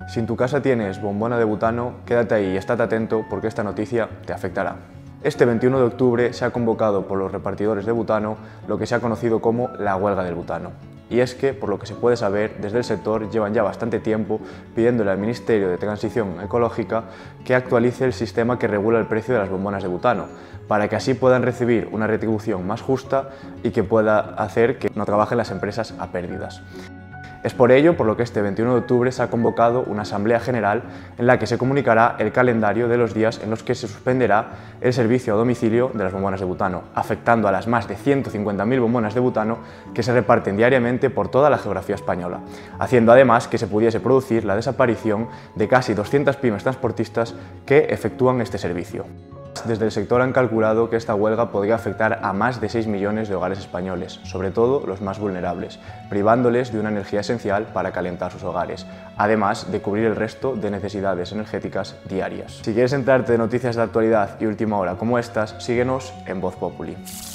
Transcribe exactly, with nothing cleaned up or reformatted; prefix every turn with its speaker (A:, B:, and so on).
A: Si en tu casa tienes bombona de butano, quédate ahí y estate atento porque esta noticia te afectará. Este veintiuno de octubre se ha convocado por los repartidores de butano lo que se ha conocido como la huelga del butano. Y es que, por lo que se puede saber, desde el sector llevan ya bastante tiempo pidiéndole al Ministerio de Transición Ecológica que actualice el sistema que regula el precio de las bombonas de butano, para que así puedan recibir una retribución más justa y que pueda hacer que no trabajen las empresas a pérdidas. Es por ello por lo que este veintiuno de octubre se ha convocado una asamblea general en la que se comunicará el calendario de los días en los que se suspenderá el servicio a domicilio de las bombonas de butano, afectando a las más de ciento cincuenta mil bombonas de butano que se reparten diariamente por toda la geografía española, haciendo además que se pudiese producir la desaparición de casi doscientas pymes transportistas que efectúan este servicio. Desde el sector han calculado que esta huelga podría afectar a más de seis millones de hogares españoles, sobre todo los más vulnerables, privándoles de una energía esencial para calentar sus hogares, además de cubrir el resto de necesidades energéticas diarias. Si quieres enterarte de noticias de actualidad y última hora como estas, síguenos en Voz Populi.